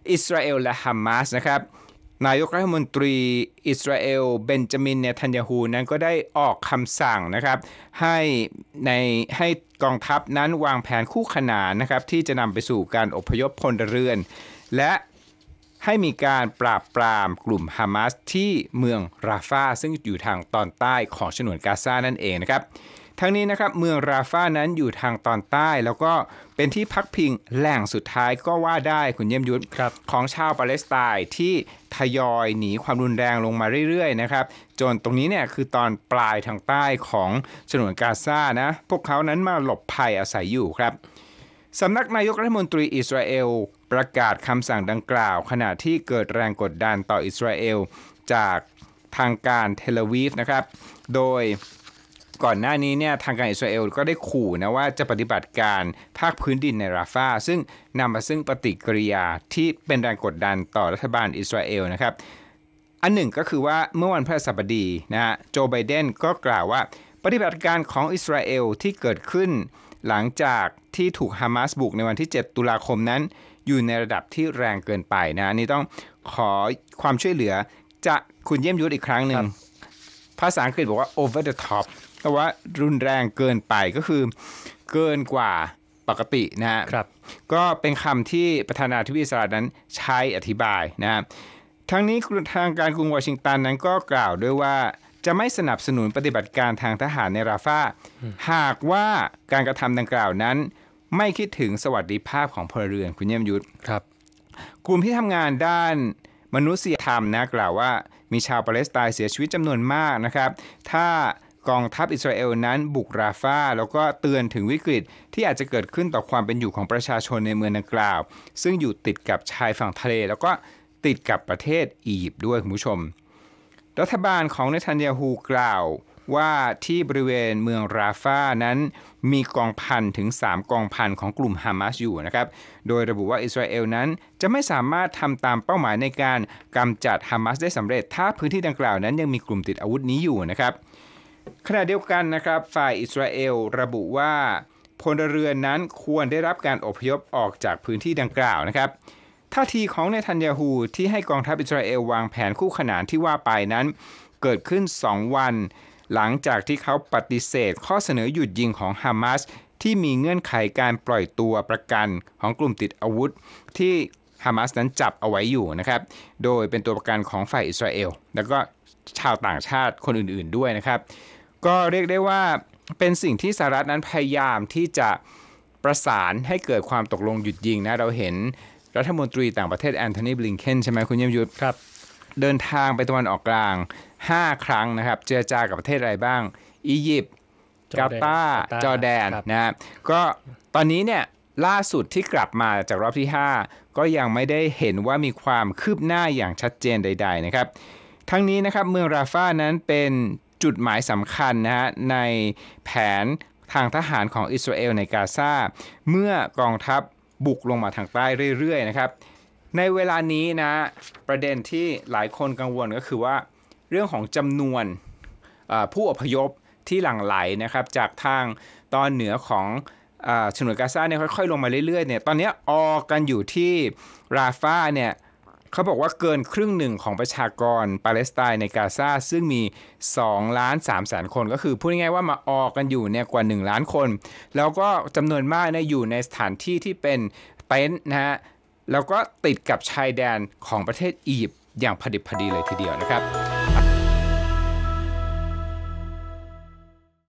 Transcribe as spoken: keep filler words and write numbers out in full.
อิสราเอลและฮามาสนะครับนายกรัฐมนตรีอิสราเอลเบนจามินเนทันยาฮูนั้นก็ได้ออกคำสั่งนะครับให้ในให้กองทัพนั้นวางแผนคู่ขนานนะครับที่จะนำไปสู่การอพยพพลเรือนและให้มีการปราบปรามกลุ่มฮามาสที่เมืองราฟาซึ่งอยู่ทางตอนใต้ของฉนวนกาซานั่นเองนะครับทั้งนี้นะครับเมืองราฟานั้นอยู่ทางตอนใต้แล้วก็เป็นที่พักพิงแหล่งสุดท้ายก็ว่าได้คุณเยี่ยมยุทธของชาวปาเลสไตน์ที่ทยอยหนีความรุนแรงลงมาเรื่อยๆนะครับจนตรงนี้เนี่ยคือตอนปลายทางใต้ของฉนวนกาซานะพวกเขานั้นมาหลบภัยอาศัยอยู่ครับสำนักนายกรัฐมนตรีอิสราเอลประกาศคำสั่งดังกล่าวขณะที่เกิดแรงกดดันต่ออิสราเอลจากทางการเทลอาวีฟนะครับโดยก่อนหน้านี้เนี่ยทางการอิสราเอลก็ได้ขู่นะว่าจะปฏิบัติการภาคพื้นดินในราฟาซึ่งนำมาซึ่งปฏิกิริยาที่เป็นแรงกดดันต่อรัฐบาลอิสราเอลนะครับอันหนึ่งก็คือว่าเมื่อวันพฤหัสบดีนะฮะโจไบเดนก็กล่าวว่าปฏิบัติการของอิสราเอลที่เกิดขึ้นหลังจากที่ถูกฮามาสบุกในวันที่เจ็ดตุลาคมนั้นอยู่ในระดับที่แรงเกินไปนะอันนี้ต้องขอความช่วยเหลือจะคุณเยี่ยมยุทธอีกครั้งหนึ่งภาษาอังกฤษบอกว่า over the top ก็ว่ารุนแรงเกินไปก็คือเกินกว่าปกตินะฮะก็เป็นคำที่ประธานาธิบดีสหรัฐนั้นใช้อธิบายนะทั้งนี้ทางการกรุงวอชิงตันนั้นก็กล่าวด้วยว่าจะไม่สนับสนุนปฏิบัติการทางทหารในราฟาหากว่าการกระทำดังกล่าวนั้นไม่คิดถึงสวัสดิภาพของพลเรือนคุณเยี่ยมยุทธครับกลุ่มที่ทำงานด้านมนุษยธรรมนะกล่าวว่ามีชาวปาเลสไตน์เสียชีวิตจำนวนมากนะครับถ้ากองทัพอิสราเอลนั้นบุกราฟาแล้วก็เตือนถึงวิกฤตที่อาจจะเกิดขึ้นต่อความเป็นอยู่ของประชาชนในเมืองดังกล่าวซึ่งอยู่ติดกับชายฝั่งทะเลแล้วก็ติดกับประเทศอียิปต์ด้วยคุณผู้ชมรัฐบาลของเนทันยาฮูกล่าวว่าที่บริเวณเมืองราฟานั้นมีกองพันถึงสามกองพันของกลุ่มฮามาสอยู่นะครับโดยระบุว่าอิสราเอลนั้นจะไม่สามารถทำตามเป้าหมายในการกำจัดฮามาสได้สำเร็จถ้าพื้นที่ดังกล่าวนั้นยังมีกลุ่มติดอาวุธนี้อยู่นะครับขณะเดียวกันนะครับฝ่ายอิสราเอลระบุว่าพลเรือนนั้นควรได้รับการอพยพออกจากพื้นที่ดังกล่าวนะครับท่าทีของเนทันยาฮูที่ให้กองทัพอิสราเอลวางแผนคู่ขนานที่ว่าไปนั้นเกิดขึ้นสองวันหลังจากที่เขาปฏิเสธข้อเสนอหยุดยิงของฮามาสที่มีเงื่อนไขการปล่อยตัวประกันของกลุ่มติดอาวุธที่ฮามาสนั้นจับเอาไว้อยู่นะครับโดยเป็นตัวประกันของฝ่ายอิสราเอลแล้วก็ชาวต่างชาติคนอื่นๆด้วยนะครับก็เรียกได้ว่าเป็นสิ่งที่สหรัฐนั้นพยายามที่จะประสานให้เกิดความตกลงหยุดยิงนะเราเห็นรัฐมนตรีต่างประเทศแอนโทนีบลิงเคนใช่ไหมคุณเยี่ยมยุทธครับเดินทางไปตะวันออกกลางห้าครั้งนะครับเจรจากับประเทศอะไรบ้างอียิปต์กาตาร์จอร์แดนนะก็ตอนนี้เนี่ยล่าสุดที่กลับมาจากรอบที่ห้าก็ยังไม่ได้เห็นว่ามีความคืบหน้าอย่างชัดเจนใดๆนะครับทั้งนี้นะครับเมืองราฟานั้นเป็นจุดหมายสำคัญนะฮะในแผนทางทหารของอิสราเอลในกาซาเมื่อกองทัพบุกลงมาทางใต้เรื่อยๆนะครับในเวลานี้นะประเด็นที่หลายคนกังวลก็คือว่าเรื่องของจำนวนผู้อพยพที่หลั่งไหลนะครับจากทางตอนเหนือของฉนวนกาซาเนี่ยค่อยๆลงมาเรื่อยๆเนี่ยตอนนี้ออกกันอยู่ที่ราฟาเนี่ยเขาบอกว่าเกินครึ่งหนึ่งของประชากรปาเลสไตน์ในกาซาซึ่งมีสองล้านสามแสนคนก็คือพูดง่ายๆว่ามาออกกันอยู่เนี่ยกว่าหนึ่งล้านคนแล้วก็จำนวนมากเนี่ยอยู่ในสถานที่ที่เป็นเต็นท์นะฮะแล้วก็ติดกับชายแดนของประเทศอียิปต์อย่างพอดิบพอดีเลยทีเดียวนะครับ